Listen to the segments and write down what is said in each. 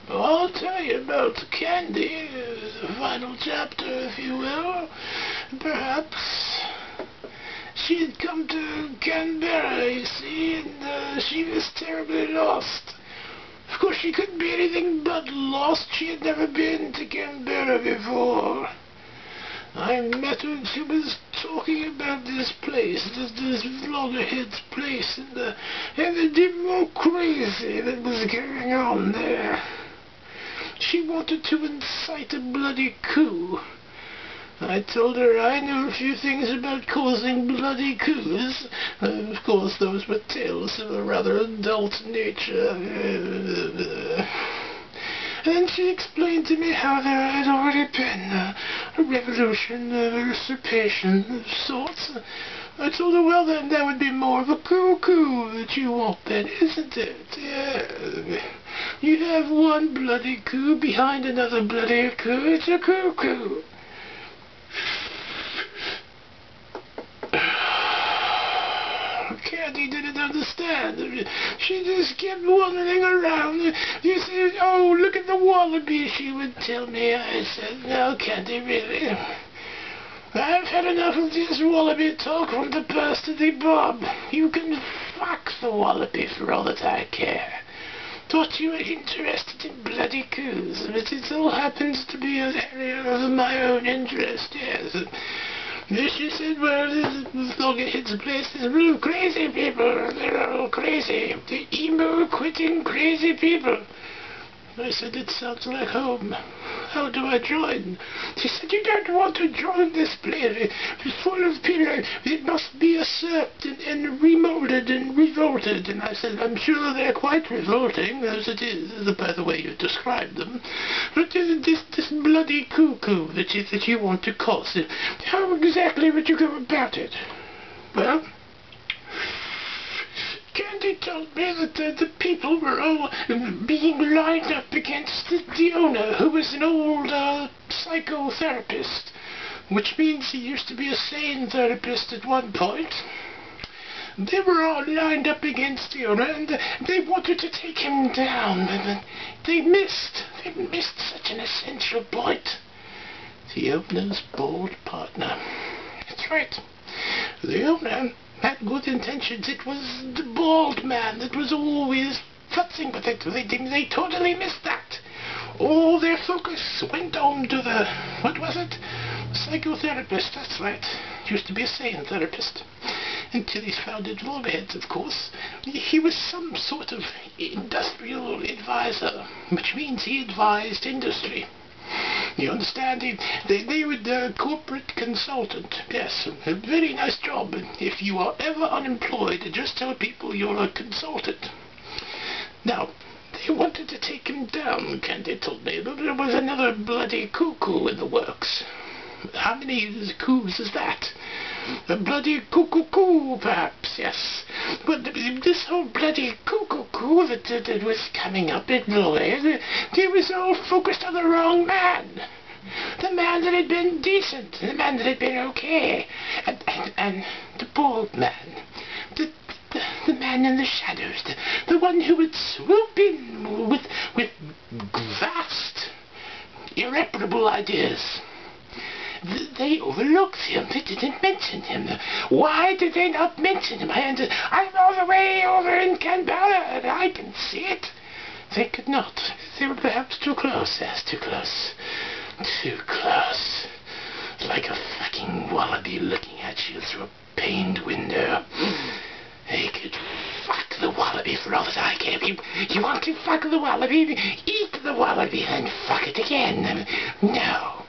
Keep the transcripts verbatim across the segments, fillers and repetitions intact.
I'll tell you about Candy, uh, the final chapter, if you will. Perhaps she had come to Canberra, you see, and uh, she was terribly lost. Of course, she couldn't be anything but lost. She had never been to Canberra before. I met her and she was talking about this place, this, this loggerhead's place, and the, and the devil crazy that was going on there. She wanted to incite a bloody coup. I told her I knew a few things about causing bloody coups. Uh, of course, those were tales of a rather adult nature. And she explained to me how there had already been uh, a revolution, a usurpation of sorts. I told her, well then, that would be more of a coup-coup that you want then, isn't it? Yeah. You have one bloody coup behind another bloody coup. It's a coup-coup. Candy didn't understand. She just kept wandering around. You said, oh, look at the wallaby, she would tell me. I said, no, Candy, really. I've had enough of this wallaby talk from the bastardly Bob. You can fuck the wallaby for all that I care. Thought you were interested in bloody coups, but it all happens to be an area of my own interest, yes. She said, well, this loggerhead's place is full of crazy people. They're all crazy. The emo quitting crazy people. I said, it sounds like home. How do I join? She said, you don't want to join this place. It's full of people. It must be usurped and, and remolded and revolted. And I said, I'm sure they're quite revolting, as it is, by the way you described them. But uh, this, this bloody cuckoo that you, that you want to cause, how exactly would you go about it? Well, Candy told me that the, the people were all being lined up against the, the owner, who was an old uh, psychotherapist, which means he used to be a sane therapist at one point. They were all lined up against the owner, and they wanted to take him down, but they missed. They missed such an essential point. The owner's bald partner. That's right. The owner had good intentions. It was the bald man that was always futzing with it. They, they totally missed that. All their focus went on to the, what was it? Psychotherapist, that's right. Used to be a sane therapist. Until he founded loggerheads, of course. He was some sort of industrial advisor, which means he advised industry. You understand? They, they, they were the corporate consultant. Yes, a very nice job. If you are ever unemployed, just tell people you're a consultant. Now, they wanted to take him down, Candy told me. There was another bloody cuckoo in the works. How many coups is that? A bloody cuckoo, perhaps, yes. But this whole bloody cuckoo that, that, that was coming up in Lloyd, it was all focused on the wrong man. The man that had been decent, the man that had been okay, and, and, and the bald man, the, the, the man in the shadows, the, the one who would swoop in with, with vast, irreparable ideas. They overlooked him. They didn't mention him. Why did they not mention him? I under I'm all the way over in Canberra, and I can see it. They could not. They were perhaps too close. Yes, too close. Too close. Like a fucking wallaby looking at you through a paned window. They could fuck the wallaby for all that I care. You, you want to fuck the wallaby? Eat the wallaby and fuck it again. No.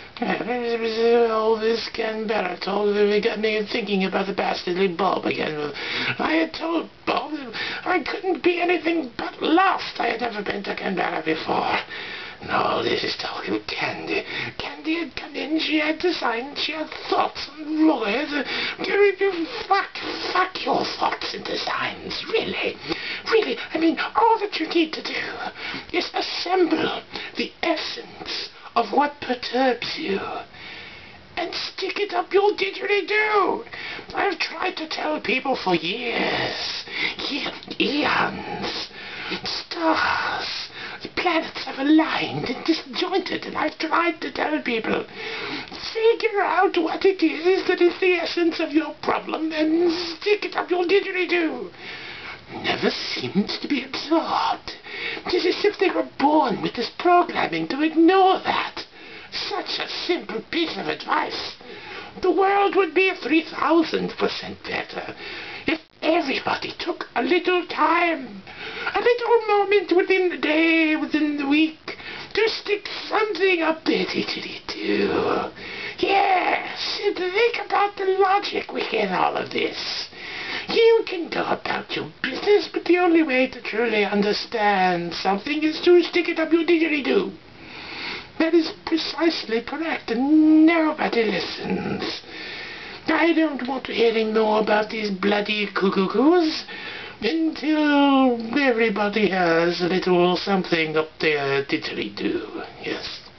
All this Canberra talk got me thinking about the bastardly Bob again. I had told Bob I couldn't be anything but lost. I had never been to Canberra before. And all this is talk of Candy. Candy had come in, she had designs, she had thoughts and lawyers. Fuck, fuck your thoughts and designs, really. Really, I mean, all that you need to do is assemble the essence of what perturbs you, and stick it up your didgeridoo. I've tried to tell people for years, ye eons, stars, The planets have aligned and disjointed, and I've tried to tell people, figure out what it is that is the essence of your problem and stick it up your didgeridoo. Never seemed to be absorbed. It is as if they were born with this programming to ignore that. Such a simple piece of advice. The world would be three thousand percent better if everybody took a little time, a little moment within the day, within the week, to stick something up their didgeridoo. Yes, and think about the logic within all of this. You can go about your business, but the only way to truly understand something is to stick it up your didgeridoo. That is precisely correct, and nobody listens. I don't want to hear any more about these bloody cuckoos until everybody has a little something up their didgeridoo. Yes.